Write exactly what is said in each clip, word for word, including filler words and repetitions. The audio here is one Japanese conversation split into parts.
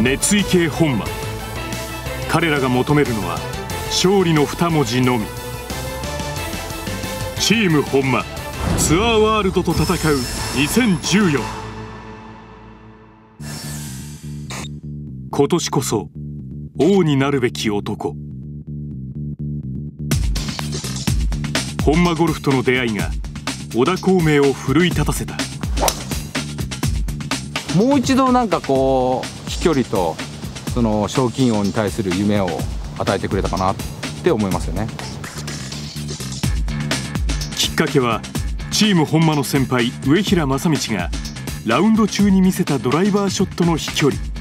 熱意系本間。彼らが求めるのは勝利のに文字のみ。チーム本間ツアーワールドと戦うにせんじゅうよん。今年こそ王になるべき男。本間ゴルフとの出会いが小田孔明を奮い立たせた。 もう一度なんかこう飛距離とその賞金王に対する夢を与えてくれたかなって思いますよね。 きっかけはチーム本間の先輩上平正道がラウンド中に見せたドライバーショットの飛距離。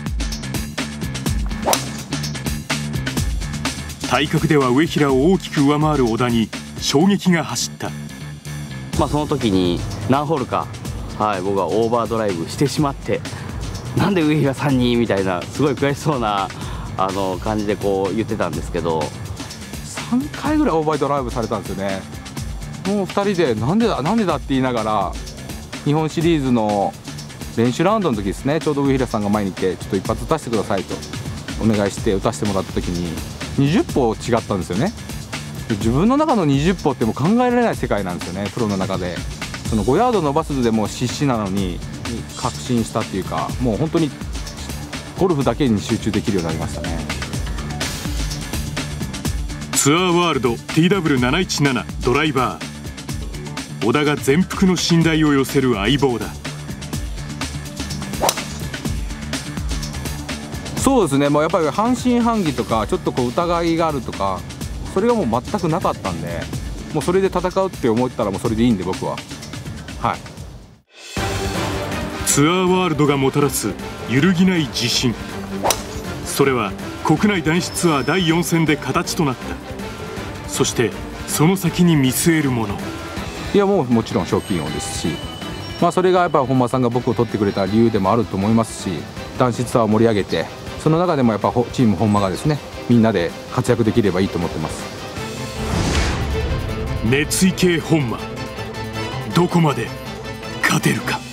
体格では上平を大きく上回る小田に衝撃が走った。 まあその時に何ホールか、はい、僕はオーバードライブしてしまって、なんで上平さんにみたいなすごい悔しそうなあの感じでこう言ってたんですけど、 さんかいぐらいオーバードライブされたんですよね。もうふたりでなんでだなんでだって言いながら、日本シリーズの練習ラウンドの時ですね、ちょうど上平さんが前に来てちょっと一発打たせてくださいとお願いして打たせてもらった時ににじゅっぽ違ったんですよね。自分の中のにじゅっぽってもう考えられない世界なんですよね、プロの中で。そのごヤード伸ばすでも必死なのに確信したっていうか、もう本当にゴルフだけに集中できるようになりましたね。 ツアーワールド ティーダブリューななひゃくじゅうなな ドライバー。小田が全幅の信頼を寄せる相棒だ。 そうですね、もうやっぱり半信半疑とかちょっとこう疑いがあるとか、それがもう全くなかったんで、もうそれで戦うって思ったらもうそれでいいんで僕は。はい。 ツアーワールドがもたらす揺るぎない自信。それは国内男子ツアーだいよん戦で形となった。そしてその先に見据えるもの。 いやもうもちろん賞金王ですし、まあそれがやっぱり本間さんが僕を取ってくれた理由でもあると思いますし、男子ツアーを盛り上げて、その中でもやっぱチーム本間がですね、みんなで活躍できればいいと思ってます。 熱意系本間、どこまで勝てるか。